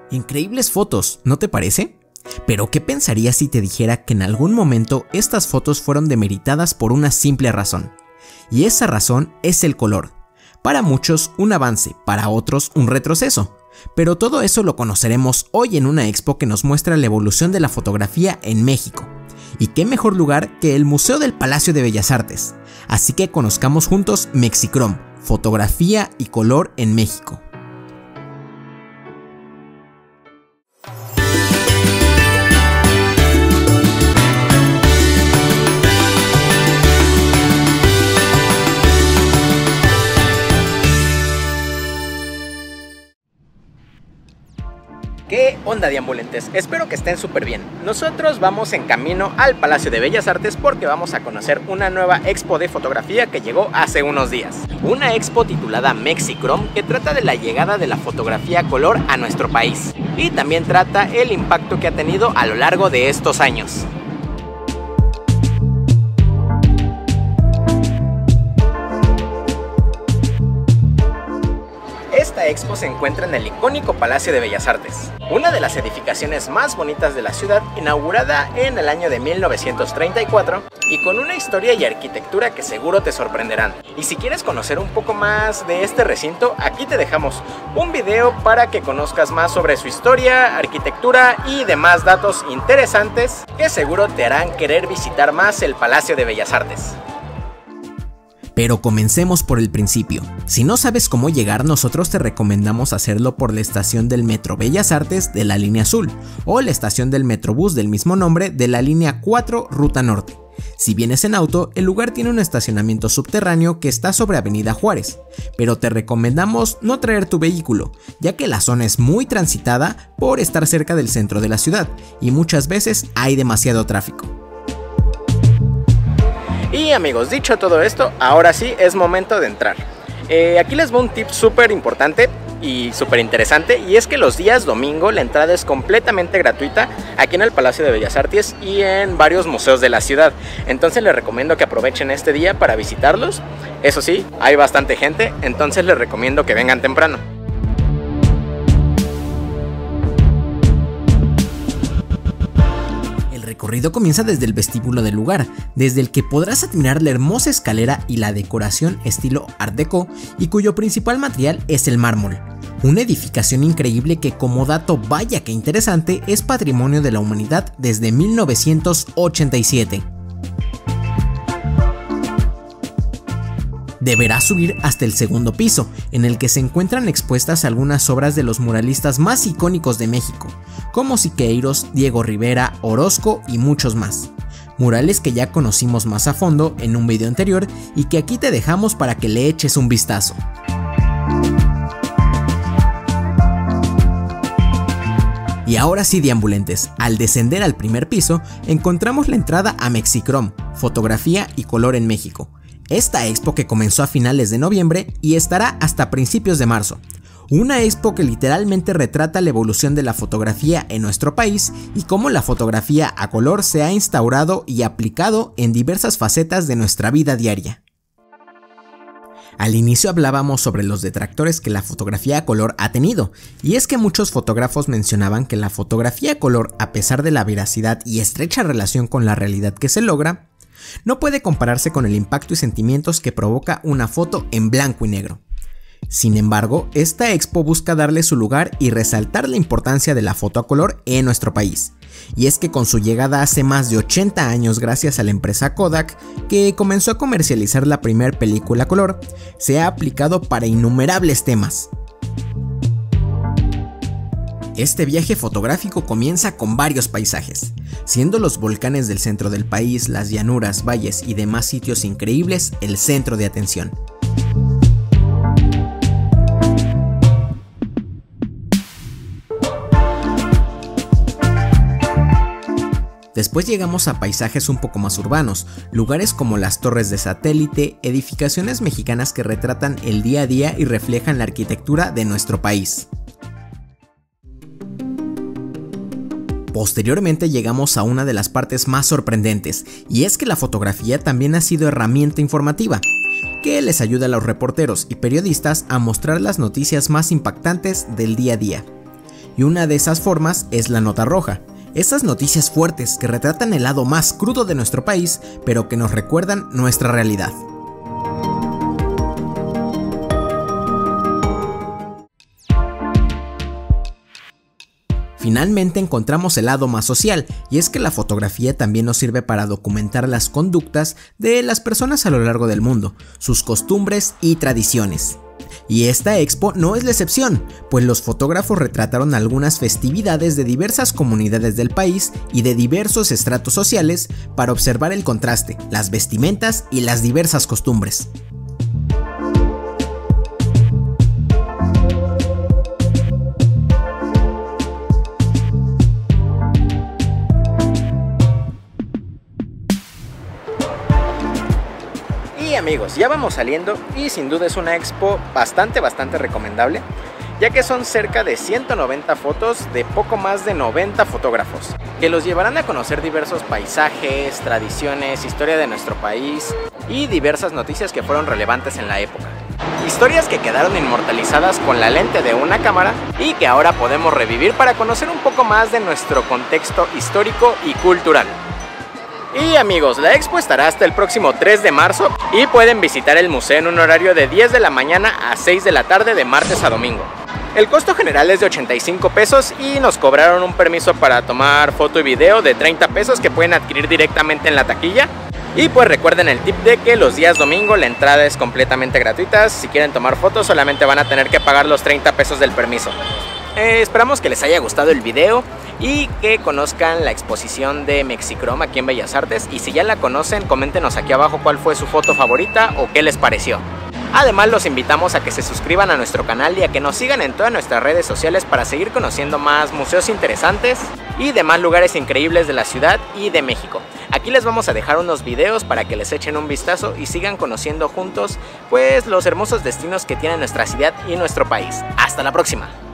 Increíbles fotos, ¿no te parece? Pero ¿qué pensarías si te dijera que en algún momento estas fotos fueron demeritadas por una simple razón? Y esa razón es el color. Para muchos un avance, para otros un retroceso. Pero todo eso lo conoceremos hoy en una expo que nos muestra la evolución de la fotografía en México. Y qué mejor lugar que el Museo del Palacio de Bellas Artes. Así que conozcamos juntos Mexicrom, fotografía y color en México. ¿Qué onda, deambulantes? Espero que estén súper bien. Nosotros vamos en camino al Palacio de Bellas Artes porque vamos a conocer una nueva expo de fotografía que llegó hace unos días. Una expo titulada Mexicrom que trata de la llegada de la fotografía a color a nuestro país. Y también trata el impacto que ha tenido a lo largo de estos años. Esta expo se encuentra en el icónico Palacio de Bellas Artes, una de las edificaciones más bonitas de la ciudad, inaugurada en el año de 1934 y con una historia y arquitectura que seguro te sorprenderán. Y si quieres conocer un poco más de este recinto, aquí te dejamos un video para que conozcas más sobre su historia, arquitectura y demás datos interesantes que seguro te harán querer visitar más el Palacio de Bellas Artes. Pero comencemos por el principio. Si no sabes cómo llegar, nosotros te recomendamos hacerlo por la estación del Metro Bellas Artes de la línea azul o la estación del Metrobús del mismo nombre de la línea 4 Ruta Norte. Si vienes en auto, el lugar tiene un estacionamiento subterráneo que está sobre Avenida Juárez, pero te recomendamos no traer tu vehículo, ya que la zona es muy transitada por estar cerca del centro de la ciudad y muchas veces hay demasiado tráfico. Y amigos, dicho todo esto, ahora sí es momento de entrar. Aquí les va un tip súper importante y súper interesante, y es que los días domingo la entrada es completamente gratuita aquí en el Palacio de Bellas Artes y en varios museos de la ciudad. Entonces les recomiendo que aprovechen este día para visitarlos. Eso sí, hay bastante gente, entonces les recomiendo que vengan temprano. El recorrido comienza desde el vestíbulo del lugar, desde el que podrás admirar la hermosa escalera y la decoración estilo Art Deco, y cuyo principal material es el mármol. Una edificación increíble que, como dato vaya que interesante, es patrimonio de la humanidad desde 1987. Deberás subir hasta el segundo piso, en el que se encuentran expuestas algunas obras de los muralistas más icónicos de México, como Siqueiros, Diego Rivera, Orozco y muchos más. Murales que ya conocimos más a fondo en un video anterior y que aquí te dejamos para que le eches un vistazo. Y ahora sí, deambulantes, al descender al primer piso, encontramos la entrada a Mexicrom, fotografía y color en México. Esta expo que comenzó a finales de noviembre y estará hasta principios de marzo. Una expo que literalmente retrata la evolución de la fotografía en nuestro país y cómo la fotografía a color se ha instaurado y aplicado en diversas facetas de nuestra vida diaria. Al inicio hablábamos sobre los detractores que la fotografía a color ha tenido, y es que muchos fotógrafos mencionaban que la fotografía a color, a pesar de la veracidad y estrecha relación con la realidad que se logra, no puede compararse con el impacto y sentimientos que provoca una foto en blanco y negro. Sin embargo, esta expo busca darle su lugar y resaltar la importancia de la foto a color en nuestro país. Y es que con su llegada hace más de 80 años gracias a la empresa Kodak, que comenzó a comercializar la primera película a color, se ha aplicado para innumerables temas. Este viaje fotográfico comienza con varios paisajes, siendo los volcanes del centro del país, las llanuras, valles y demás sitios increíbles el centro de atención. Después llegamos a paisajes un poco más urbanos, lugares como las torres de satélite, edificaciones mexicanas que retratan el día a día y reflejan la arquitectura de nuestro país. Posteriormente llegamos a una de las partes más sorprendentes, y es que la fotografía también ha sido herramienta informativa, que les ayuda a los reporteros y periodistas a mostrar las noticias más impactantes del día a día. y una de esas formas es la nota roja. Estas noticias fuertes que retratan el lado más crudo de nuestro país, pero que nos recuerdan nuestra realidad. Finalmente encontramos el lado más social, y es que la fotografía también nos sirve para documentar las conductas de las personas a lo largo del mundo, sus costumbres y tradiciones. Y esta expo no es la excepción, pues los fotógrafos retrataron algunas festividades de diversas comunidades del país y de diversos estratos sociales para observar el contraste, las vestimentas y las diversas costumbres. Y amigos, ya vamos saliendo y sin duda es una expo bastante recomendable, ya que son cerca de 190 fotos de poco más de 90 fotógrafos, que los llevarán a conocer diversos paisajes, tradiciones, historia de nuestro país y diversas noticias que fueron relevantes en la época. Historias que quedaron inmortalizadas con la lente de una cámara y que ahora podemos revivir para conocer un poco más de nuestro contexto histórico y cultural. Y amigos, la expo estará hasta el próximo 3 de marzo y pueden visitar el museo en un horario de 10 de la mañana a 6 de la tarde de martes a domingo. El costo general es de 85 pesos y nos cobraron un permiso para tomar foto y video de 30 pesos que pueden adquirir directamente en la taquilla. Y pues recuerden el tip de que los días domingo la entrada es completamente gratuita. Si quieren tomar fotos solamente van a tener que pagar los 30 pesos del permiso. Esperamos que les haya gustado el video y que conozcan la exposición de Mexicrom aquí en Bellas Artes, y si ya la conocen, coméntenos aquí abajo cuál fue su foto favorita o qué les pareció. Además los invitamos a que se suscriban a nuestro canal y a que nos sigan en todas nuestras redes sociales para seguir conociendo más museos interesantes y demás lugares increíbles de la ciudad y de México. Aquí les vamos a dejar unos videos para que les echen un vistazo y sigan conociendo juntos pues los hermosos destinos que tiene nuestra ciudad y nuestro país. ¡Hasta la próxima!